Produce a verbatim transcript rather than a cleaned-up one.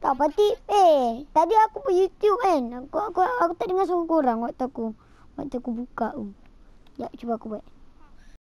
Tak pati. Eh, tadi aku buat YouTube kan. Aku, aku, aku tak dengar suara korang waktu aku. Waktu aku buka tu. Sekejap, cuba aku buat.